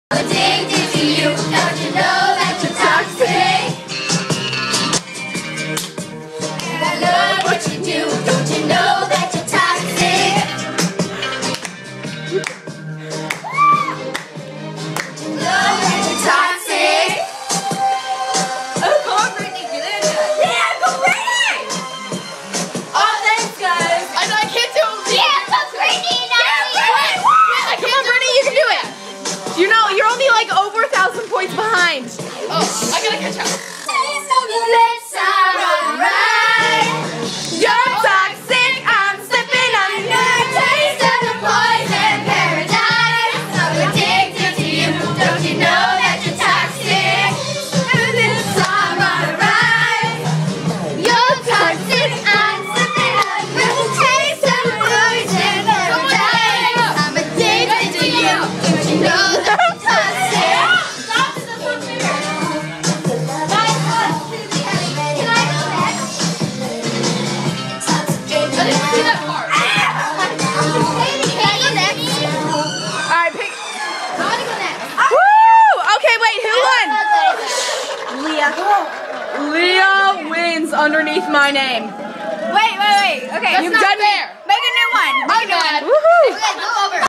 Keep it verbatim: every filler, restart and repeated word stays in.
Addicted to you, don't you know that you're toxic? And I love what you do, don't you know that you're toxic? Don't you know that you're toxic? Oh, come on, Brittany, get in it. Yeah, go Brittany! Oh, thanks, guys. I know I can't do it. Yeah, go Brittany! Yeah, come on, Brittany, you can do it. You know, you're only like over a thousand points behind. Oh, I gotta catch up. Let's alright. You're toxic, I'm slipping under. Taste of the poison paradise. I'm addicted to you. Don't you know that you're toxic? And it's alright. You're toxic, I'm slipping under. Taste of the poison paradise. I'm addicted to you. Don't you know that you're toxic? Stop it, that's not fair. I didn't see that part. Alright, pick. Woo! Okay, wait, who won? Leah. Leah wins underneath my name. Wait, wait, wait. Okay, That's You've not done fair. make a new one. Make a new one. Woohoo! Go over.